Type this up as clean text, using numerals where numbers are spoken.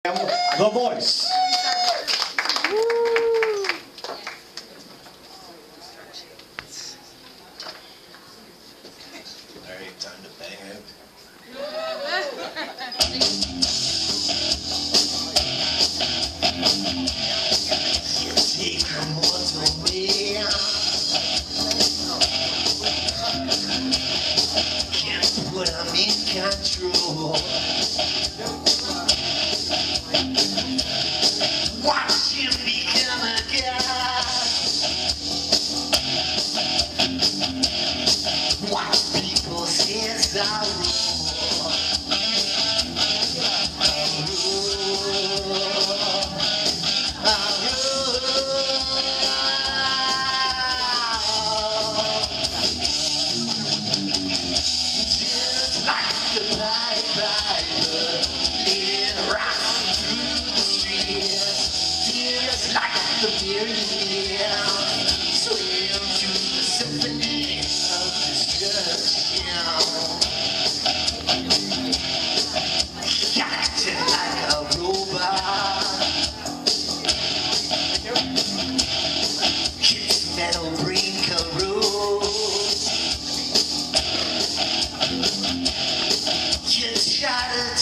The Voice. Alright, time to bang out. Take a mortal man. Can't put him in control. Watch him become a god. Watch people's heads are just like the Pied Piper, lead right through the streets. Just like the Miriam, swim to the symphony of destruction. Acting like a robot, his metal brain corrodes. Just try to